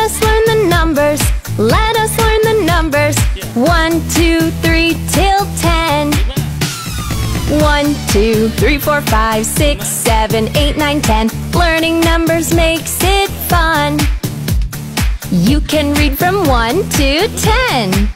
us learn the numbers. Let us learn the numbers. 1, 2, 3 till 10. 1, 2, 3, 4, 5, 6, 7, 8, 9, 10. Learning numbers makes it fun. You can read from 1 to 10.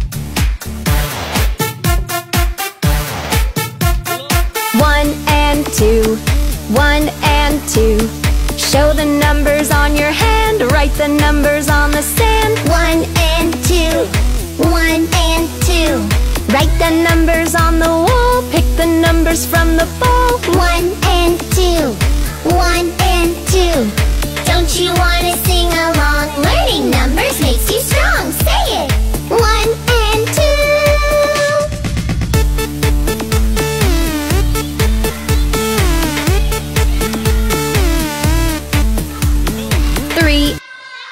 1 and 2, 1 and 2. Show the numbers on your hand, write the numbers on the sand. 1 and 2, 1 and 2. Write the numbers on the wall, pick the numbers from the ball. 1 and 2, 1 and 2. Don't you wanna sing along? Learning numbers makes you strong. Say it! 1 and 2. 3.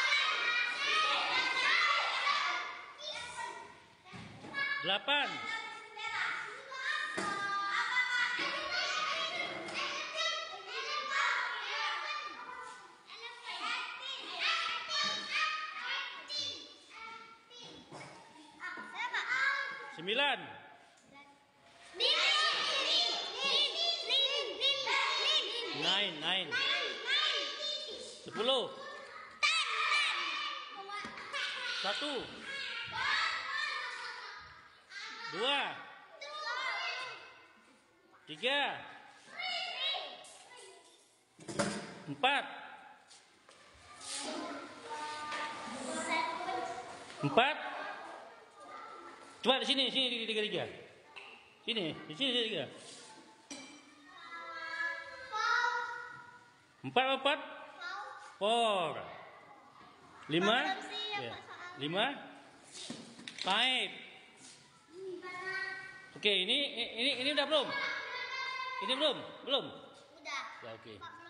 8. 9. 9. 10. 1. 2. 3. 4. 4. Coba di sini tiga. Sini, di sini tiga. 4. 5. Ya. 5. 5. Oke, ini udah belum? Ini belum? Belum? Udah. Ya, oke.